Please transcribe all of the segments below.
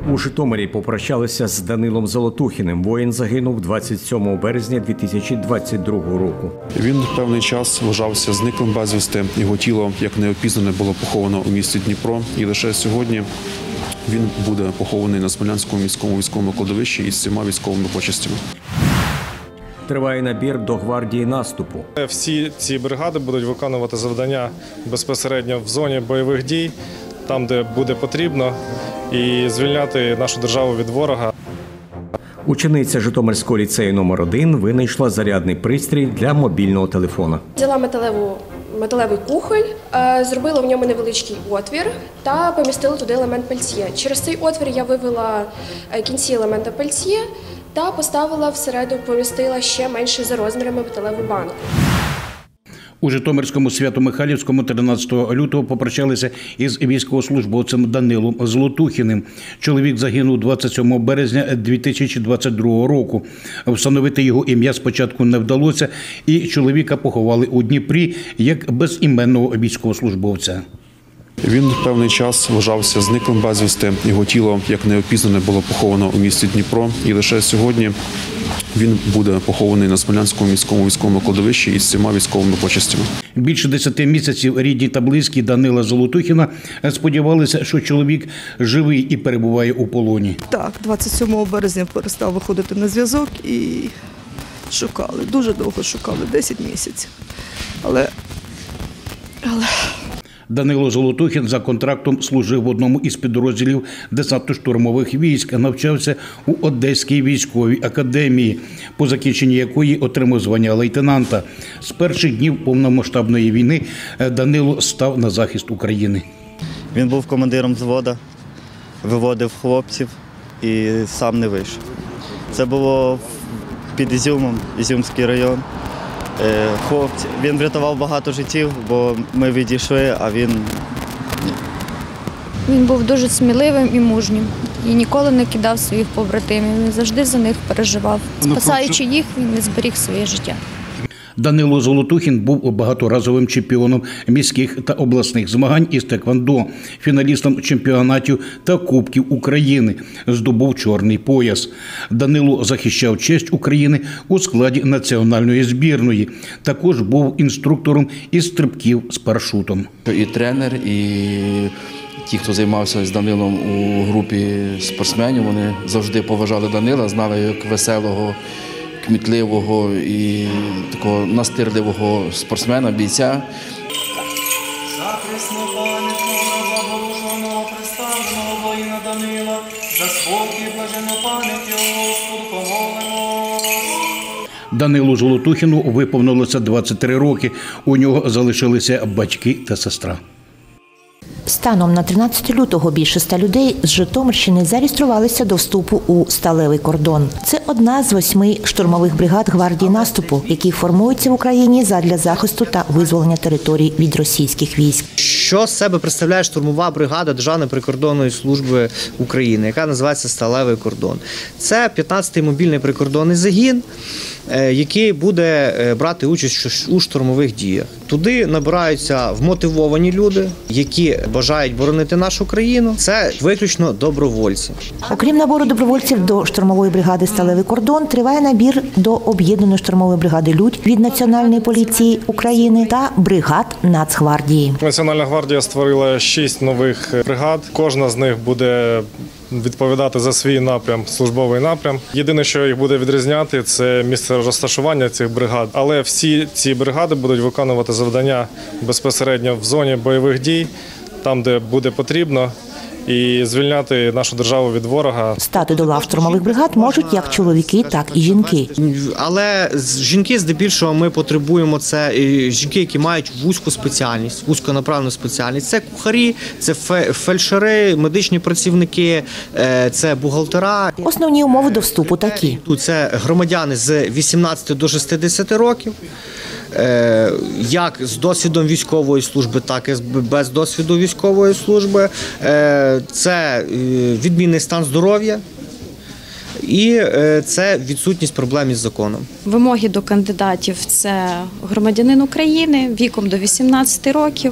У Житомирі попрощалися з Данилом Золотухіним. Воїн загинув 27 березня 2022 року. Він певний час вважався зниклим безвісти. Його тіло, як неопізнане, було поховано у місті Дніпро. І лише сьогодні він буде похований на Смілянському міському військовому кладовищі із 7 військовими почестями. Триває набір до гвардії наступу. Всі ці бригади будуть виконувати завдання безпосередньо в зоні бойових дій, там, де буде потрібно, і звільняти нашу державу від ворога. Учениця Житомирського ліцею номер 1 винайшла зарядний пристрій для мобільного телефона. Взяла металевий кухоль, зробила в ньому невеличкий отвір та помістила туди елемент пельтє. Через цей отвір я вивела кінці елемента пельтє та поставила всередину, помістила ще менше за розмірами металеву банку. У Житомирському Свято-Михайлівському 13 лютого попрощалися із військовослужбовцем Данилом Золотухіним. Чоловік загинув 27 березня 2022 року. Встановити його ім'я спочатку не вдалося, і чоловіка поховали у Дніпрі як безіменного військовослужбовця. Він певний час вважався зниклим безвісти. Його тіло, як неопізнане, було поховано у місті Дніпро. І лише сьогодні він буде похований на Смілянському міському військовому кладовищі із 7 військовими почестями. Більше 10 місяців рідні та близькі Данила Золотухіна сподівалися, що чоловік живий і перебуває у полоні. Так, 27 березня перестав виходити на зв'язок і шукали, дуже довго шукали, 10 місяців. Але Данило Золотухін за контрактом служив в одному із підрозділів десантно-штурмових військ, навчався у Одеській військовій академії, по закінченні якої отримав звання лейтенанта. З перших днів повномасштабної війни Данило став на захист України. Він був командиром взводу, виводив хлопців і сам не вийшов. Це було під Ізюмом, Ізюмський район. Хлопці. Він врятував багато життів, бо ми відійшли, а він... Він був дуже сміливим і мужнім. І ніколи не кидав своїх побратимів. Він завжди за них переживав. Спасаючи їх, він не зберіг своє життя. Данило Золотухін був багаторазовим чемпіоном міських та обласних змагань із теквондо, фіналістом чемпіонатів та Кубків України, здобув чорний пояс. Данило захищав честь України у складі національної збірної. Також був інструктором із стрибків з парашутом. І тренер, і ті, хто займався з Данилом у групі спортсменів, вони завжди поважали Данила, знали як веселого, кмітливого і такого настирливого спортсмена, бійця. Захисну пам'ятного заборушеного представленого воїна Данила, за спокій блажену пам'ять його Господу помолимо. Данилу Золотухіну виповнилося 23 роки. У нього залишилися батьки та сестра. Станом на 13 лютого більше 100 людей з Житомирщини зареєструвалися до вступу у «Сталевий кордон». Це одна з 8 штурмових бригад гвардії наступу, які формуються в Україні задля захисту та визволення територій від російських військ. Що з себе представляє штурмова бригада Державної прикордонної служби України, яка називається «Сталевий кордон»? Це 15-й мобільний прикордонний загін, який буде брати участь у штурмових діях. Туди набираються вмотивовані люди, які бажають боронити нашу країну. Це виключно добровольці. Окрім набору добровольців до штурмової бригади «Сталевий кордон», триває набір до об'єднаної штурмової бригади «Людь» від Національної поліції України та бригад Нацгвардії. Національна гвардія створила 6 нових бригад. Кожна з них буде відповідати за свій напрям, службовий напрям. Єдине, що їх буде відрізняти, це місце розташування цих бригад. Але всі ці бригади будуть виконувати завдання безпосередньо в зоні бойових дій, там, де буде потрібно, і звільняти нашу державу від ворога. Стати до лав штурмових бригад можуть як чоловіки, так і жінки. Але жінки здебільшого ми потребуємо, це жінки, які мають вузьку спеціальність, вузьконаправлену спеціальність. Це кухарі, це фельдшери, медичні працівники, це бухгалтера. Основні умови до вступу такі. Це громадяни з 18 до 60 років. Як з досвідом військової служби, так і без досвіду військової служби. Це відмінний стан здоров'я І це відсутність проблем із законом. Вимоги до кандидатів – це громадянин України віком до 18 років,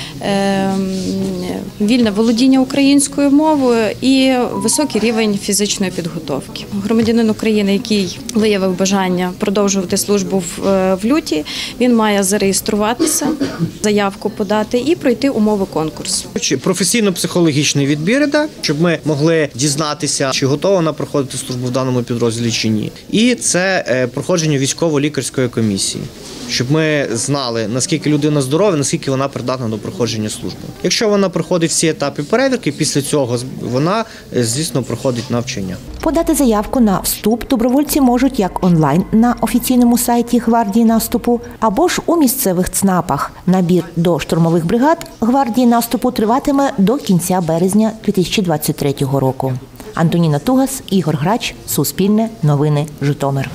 вільне володіння українською мовою і високий рівень фізичної підготовки. Громадянин України, який виявив бажання продовжувати службу в люті, він має зареєструватися, заявку подати і пройти умови конкурсу. Професійно-психологічний відбір, щоб ми могли дізнатися, чи готова вона проходити службу в даному підрозділі чи ні. І це проходження військово-лікарської комісії, щоб ми знали, наскільки людина здорова, наскільки вона придатна до проходження служби. Якщо вона проходить всі етапи перевірки, після цього вона, звісно, проходить навчання. Подати заявку на вступ добровольці можуть як онлайн на офіційному сайті Гвардії наступу, або ж у місцевих ЦНАПах. Набір до штурмових бригад Гвардії наступу триватиме до кінця березня 2023 року. Антоніна Тугас, Ігор Грач, Суспільне, Новини, Житомир.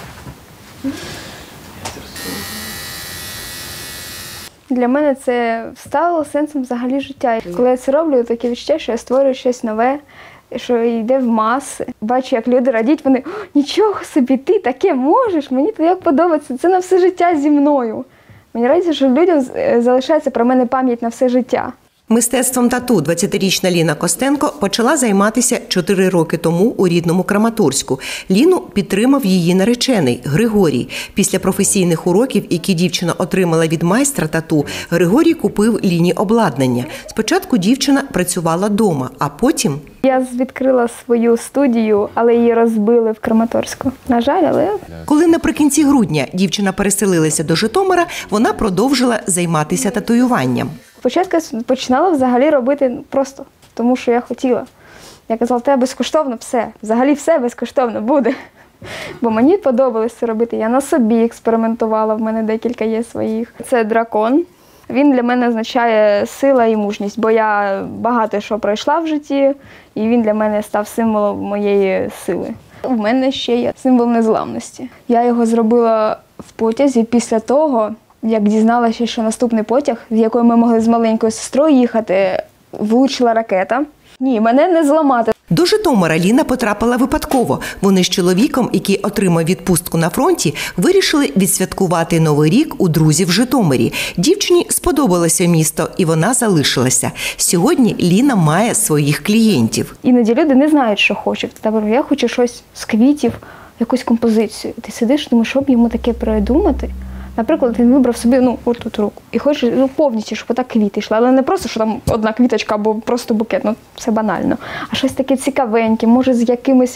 Для мене це стало сенсом взагалі життя. Коли я це роблю, таке відчуття, що я створюю щось нове, що йде в маси. Бачу, як люди радіють, вони «Нічого собі, ти таке можеш, мені це як подобається, це на все життя зі мною». Мені радість, що людям залишається про мене пам'ять на все життя. Мистецтвом тату 20-річна Ліна Костенко почала займатися 4 роки тому у рідному Краматорську. Ліну підтримав її наречений Григорій. Після професійних уроків, які дівчина отримала від майстра тату, Григорій купив Ліні обладнання. Спочатку дівчина працювала вдома, а потім... Я відкрила свою студію, але її розбили в Краматорську. На жаль, але... Коли наприкінці грудня дівчина переселилася до Житомира, вона продовжила займатися татуюванням. Спочатку я починала взагалі робити просто, тому що я хотіла. Я казала, те безкоштовно все, взагалі все безкоштовно буде. Бо мені подобалось це робити. Я на собі експериментувала, в мене декілька є своїх. Це дракон. Він для мене означає сила і мужність, бо я багато що пройшла в житті, і він для мене став символом моєї сили. У мене ще є символ незламності. Я його зробила в потязі після того, як дізналася, що наступний потяг, з якою ми могли з маленькою сестрою їхати, влучила ракета. Ні, мене не зламати. До Житомира Ліна потрапила випадково. Вони з чоловіком, який отримав відпустку на фронті, вирішили відсвяткувати Новий рік у друзів в Житомирі. Дівчині сподобалося місто, і вона залишилася. Сьогодні Ліна має своїх клієнтів. Іноді люди не знають, що хочуть. Я хочу щось з квітів, якусь композицію. Ти сидиш, думаєш, що б йому таке придумати? Наприклад, він вибрав собі отут руку і хоче повністю, щоб отак квіти йшли. Але не просто, що там одна квіточка або просто букет, це банально. А щось таке цікавеньке, може з якимись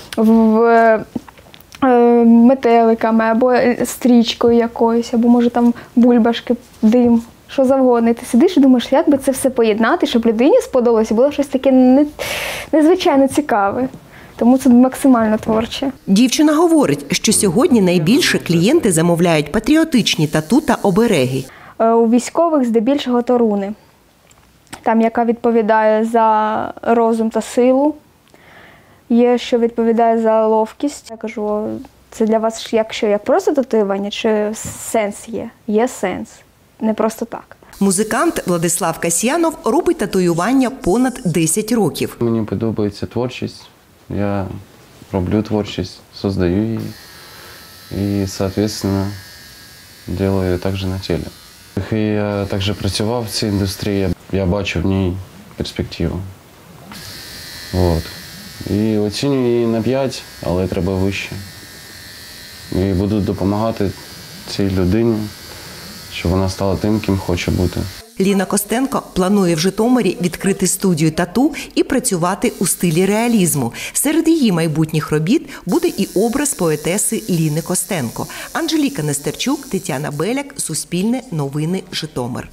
метеликами, або стрічкою якоюсь, або може там бульбашки, дим, що завгодно. І ти сидиш і думаєш, як би це все поєднати, щоб людині сподобалося, було щось таке незвичайно цікаве. Тому це максимально творче. Дівчина говорить, що сьогодні найбільше клієнти замовляють патріотичні тату та обереги. У військових здебільшого то руни. Там, яка відповідає за розум та силу. Є, що відповідає за ловкість. Я кажу, це для вас як просто татуювання, чи сенс є? Є сенс. Не просто так. Музикант Владислав Касьянов робить татуювання понад 10 років. Мені подобається творчість. Я роблю творчість, создаю її і, соответственно, делаю її також на тілі. І я також працював в цій індустрії, я бачу в ній перспективу. Вот. І оцінюю її на 5, але треба вище. І буду допомагати цій людині, щоб вона стала тим, ким хоче бути. Ліна Костенко планує в Житомирі відкрити студію тату і працювати у стилі реалізму. Серед її майбутніх робіт буде і образ поетеси Ліни Костенко. Анжеліка Нестерчук, Тетяна Беляк, Суспільне, Новини, Житомир.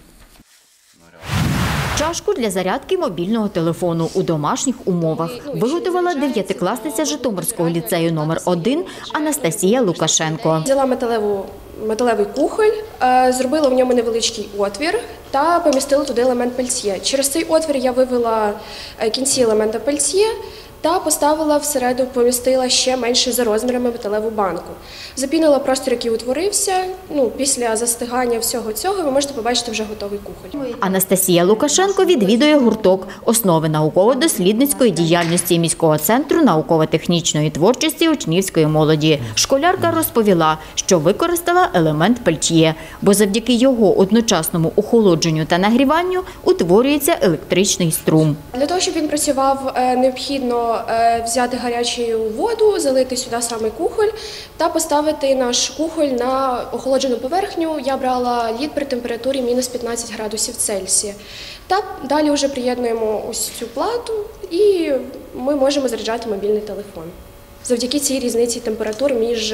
Чашку для зарядки мобільного телефону у домашніх умовах виготовила 9-класниця Житомирського ліцею номер 1 Анастасія Лукашенко. Взяла металевий кухоль, зробила в ньому невеличкий отвір та помістила туди елемент пельсьє. Через цей отвір я вивела кінці елемента пельсьє та поставила всередину, помістила ще менше за розмірами металеву банку. Запінила простір, який утворився. Після застигання всього цього ви можете побачити вже готовий кухоль. Анастасія Лукашенко відвідує гурток «Основи науково-дослідницької діяльності міського центру науково-технічної творчості учнівської молоді». Школярка розповіла, що використала елемент пельтьє, бо завдяки його одночасному охолодженню та нагріванню утворюється електричний струм. Для того, щоб він працював, необхідно взяти гарячу воду, залити сюди саме кухоль та поставити наш кухоль на охолоджену поверхню. Я брала лід при температурі мінус 15 градусів Цельсія. Та далі вже приєднуємо ось цю плату і ми можемо заряджати мобільний телефон. Завдяки цій різниці температур між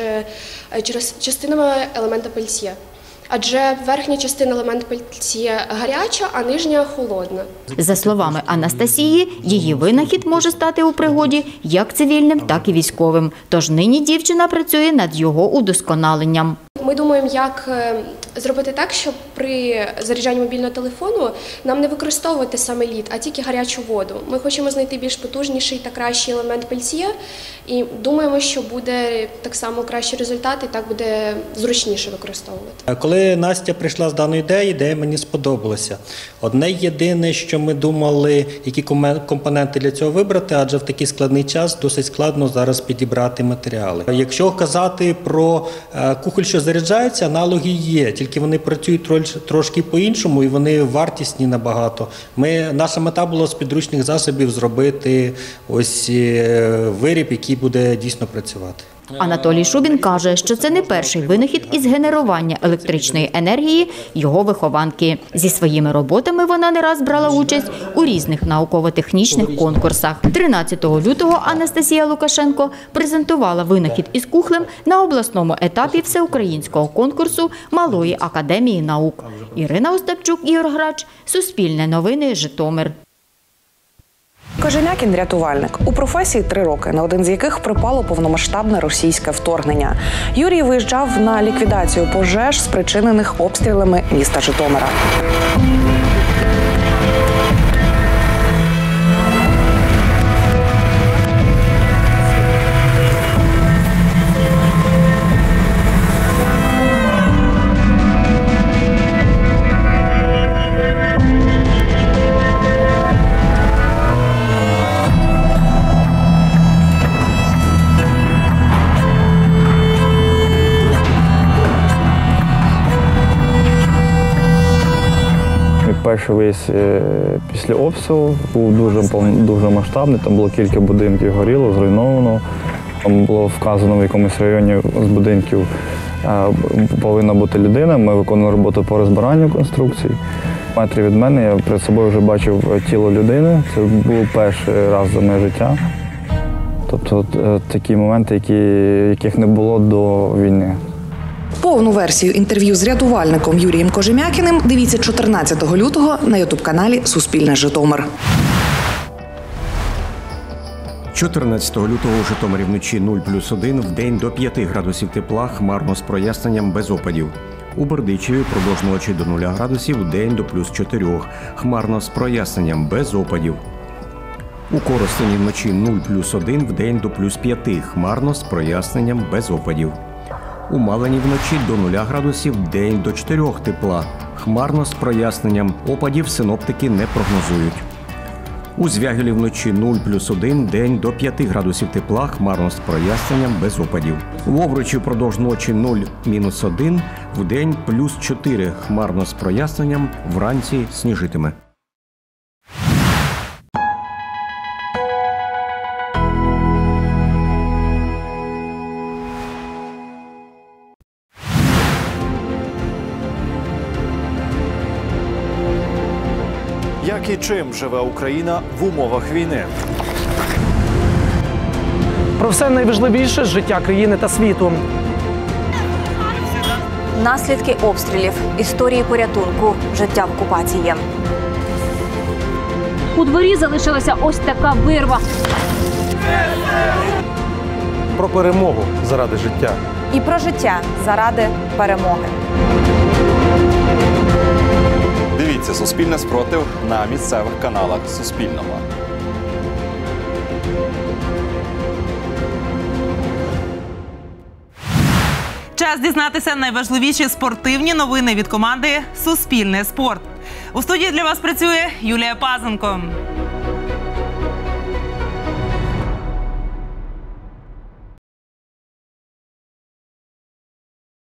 частинами елемента пельтьє. Адже верхня частина елементу пельтьє гаряча, а нижня холодна. За словами Анастасії, її винахід може стати у пригоді як цивільним, так і військовим. Тож нині дівчина працює над його удосконаленням. Ми думаємо, як зробити так, щоб при заряджанні мобільного телефону нам не використовувати саме лід, а тільки гарячу воду. Ми хочемо знайти більш потужніший та кращий елемент пельтьє і думаємо, що буде так само кращий результат і так буде зручніше використовувати. Коли Настя прийшла з даною ідеєю, ідея мені сподобалася. Одне єдине, що ми думали, які компоненти для цього вибрати, адже в такий складний час досить складно зараз підібрати матеріали. Якщо казати про кухоль, що заряджається, аналоги є, тільки вони працюють трошки по-іншому і вони вартісні набагато. Наша мета була з підручних засобів зробити ось виріб, який буде дійсно працювати. Анатолій Шубін каже, що це не перший винахід із генерування електричної енергії його вихованки. Зі своїми роботами вона не раз брала участь у різних науково-технічних конкурсах. 13 лютого Анастасія Лукашенко презентувала винахід із кухлем на обласному етапі всеукраїнського конкурсу Малої академії наук. Ірина Остапчук, Ігор Грач, Суспільне новини, Житомир. Кожем'якін – рятувальник. У професії 3 роки, на один з яких припало повномасштабне російське вторгнення. Юрій виїжджав на ліквідацію пожеж, спричинених обстрілами міста Житомира. Перший виїзд після обстрілу був дуже масштабний, там було кілька будинків горіло, зруйновано. Там було вказано, в якомусь районі з будинків повинна бути людина. Ми виконували роботу по розбиранню конструкцій. Метрі від мене я перед собою вже бачив тіло людини. Це був перший раз за моє життя. Тобто такі моменти, яких не було до війни. Повну версію інтерв'ю з рятувальником Юрієм Кожем'якіним дивіться 14 лютого на ютуб-каналі «Суспільне Житомир». 14 лютого у Житомирі вночі 0+1, вдень до 5 градусів тепла, хмарно з проясненням без опадів. У Бердичеві впродовж ночі до 0 градусів, вдень до +4, хмарно з проясненням без опадів. У Коростені вночі 0+1, вдень до +5, хмарно з проясненням без опадів. У Малині вночі до 0 градусів, вдень до 4 тепла, хмарно з проясненням, опадів синоптики не прогнозують. У Звягелі вночі 0+1, день до 5 градусів тепла, хмарно з проясненням без опадів. У Овручі впродовж ночі 0-1, вдень +4, хмарно з проясненням, вранці сніжитиме. Як і чим живе Україна в умовах війни? Про все найважливіше з життя країни та світу. Наслідки обстрілів, історії порятунку, життя в окупації. У дворі залишилася ось така вирва. Про перемогу заради життя. І про життя заради перемоги. Дивіться «Суспільне спротив» на місцевих каналах Суспільного. Час дізнатися найважливіші спортивні новини від команди «Суспільне спорт». У студії для вас працює Юлія Пазенко.